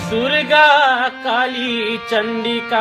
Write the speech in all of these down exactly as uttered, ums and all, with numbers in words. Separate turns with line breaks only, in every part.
दुर्गा काली चंडिका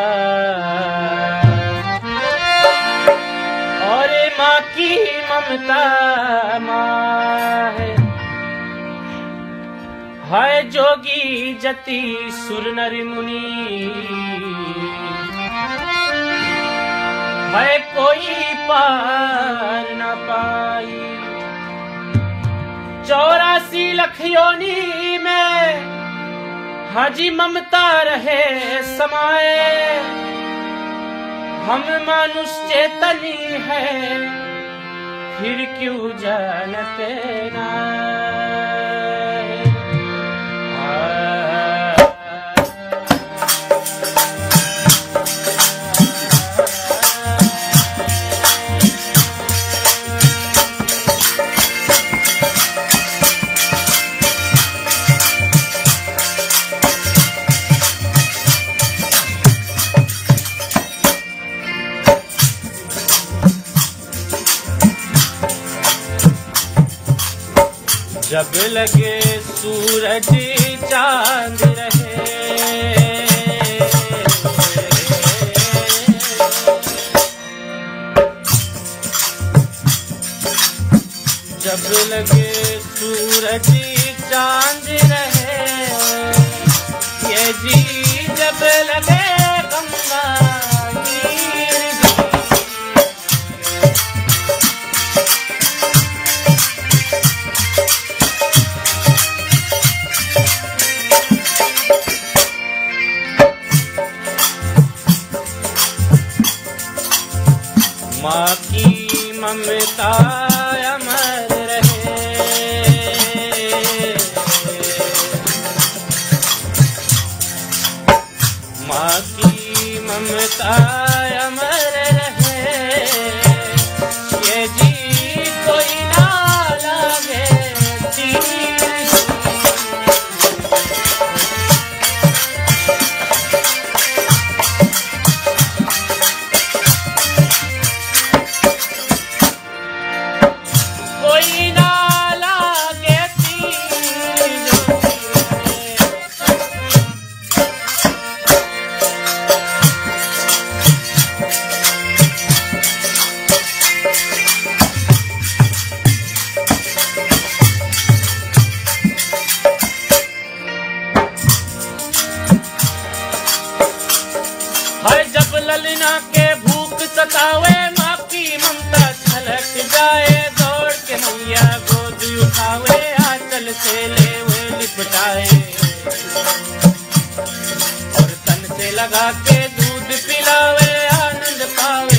और माँ की ममता माँ है। है जोगी जति सुर नर मुनि, है कोई पार न पाई। चौरासी लख योनि में हाजी ममता रहे समाए। हम मनुष्य चेतनी है फिर क्यों जानते ना। जब लगे सूरज चांद रहे, जब लगे सूरज चांद रहे, ये जी जब लगे गंगा माँ की ममता अमर रहे। माँ की ममता अमर रहे, ये जी कोई ना लगे तीर। हर जब ललना के भूख सतावे, माँ की ममता छलक जाए। दौड़ के मैया गोद उठावे, आंचल से ले वे लिपटाए। और तन से लगा के दूध पिलावे, आनंद पावे।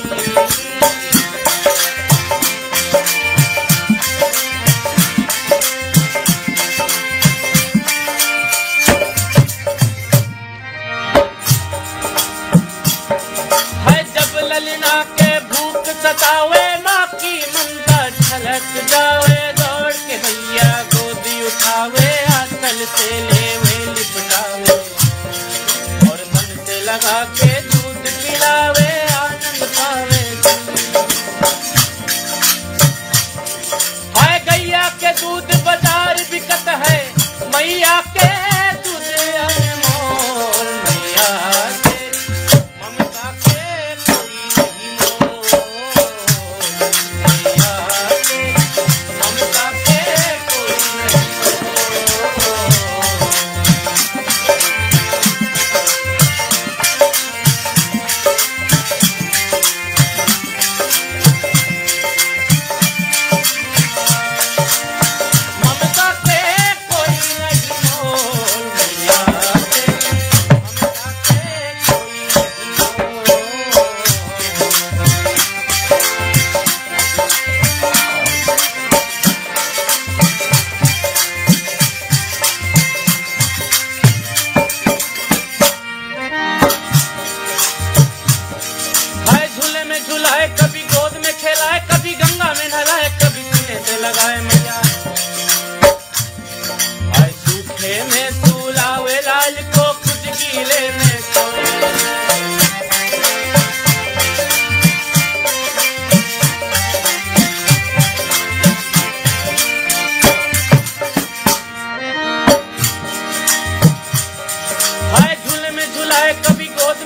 ललना के भूख सतावे, माँ की ममता छलक जावे। दौड़ के भैया गोदी उठावे, आंचल से ले वे लिपटावे। और मन से लगा के दूध पिलावे, आनंद पावे। हाय गैया के दूध बाजार बिकत है, मैया के दूध अनमोल। मैया के ममता के कोई नहीं मोल।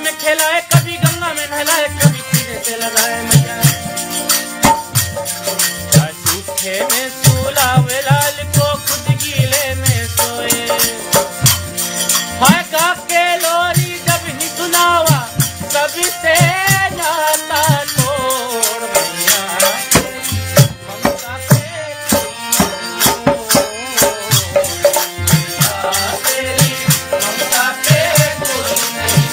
में खेलाए, कभी गंगा में नहलाए, कभी सीने से लगाए मैया। झूठे में सुलावे लाल को, खुद गीले में सोए। हाय गा के लोरी जब ही सुनावा, कभी से नाता तोड़ मैया। ममता के तेरी ममता पे कोई नहीं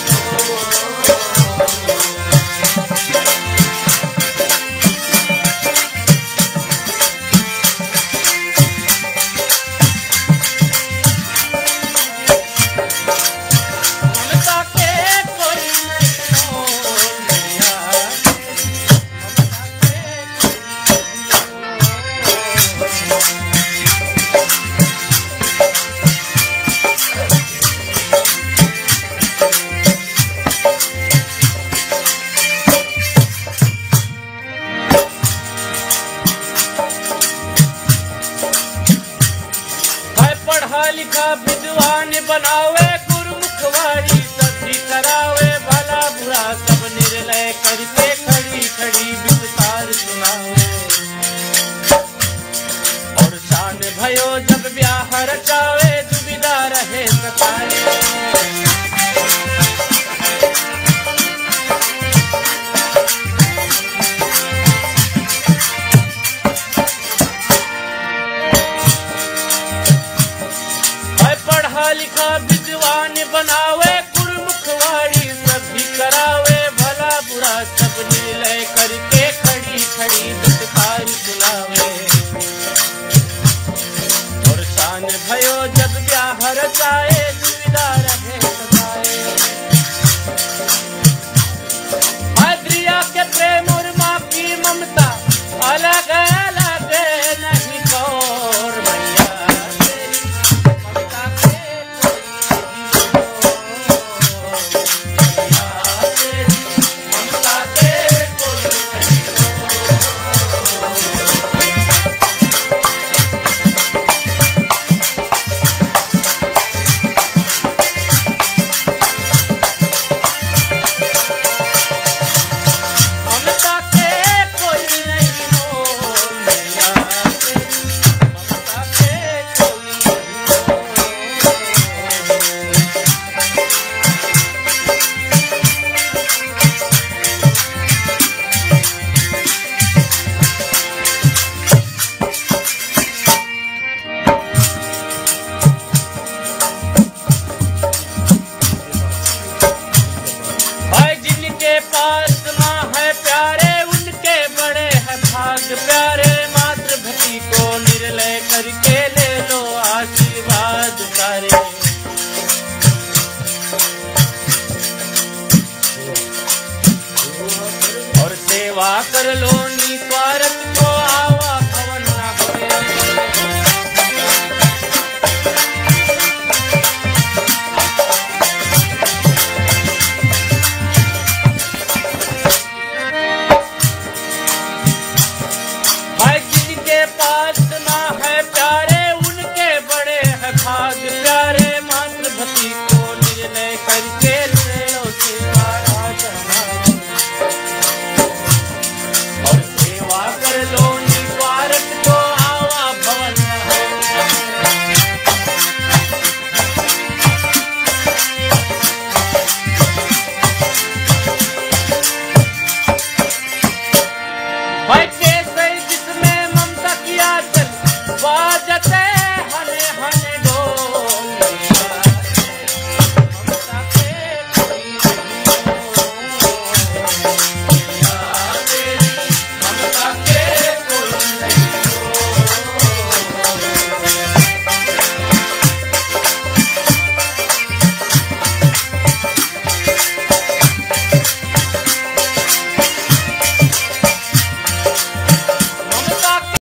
लिखा विद्वान बनावे, गुरुमुखवाणी सभी करावे। भला बुरा सब निर्णय करके खड़ी खड़ी विस्तार सुनावे। और शान भयो जब ब्याह रचावे, दुविधा रहे सताए। लिखा विद्वान बनावे, गुरुमुखवाणी सभी करावे। भला बुरा सब निर्णय करके खड़ी खड़ी विस्तार सुनावे। और शान भयो जब ब्याह रचाए, दुविधा रहे सताए। आद्रिया के प्रेम और माँ की ममता, अलग अलग नहीं कौर मैया। प्यारे मातृभक्ति को निर्लय करके ले लो आशीर्वाद सारे। और सेवा कर लो निस्वार्थ को, आवा भवन न होए। भाग प्यारे मातृभक्ति को निर्णय करके ले लो सेवा राजना। और सेवा कर लो निस्वार्थ को, आवा भवन भाई कैसे जिसमें ममता किया चल, बाजते हने हने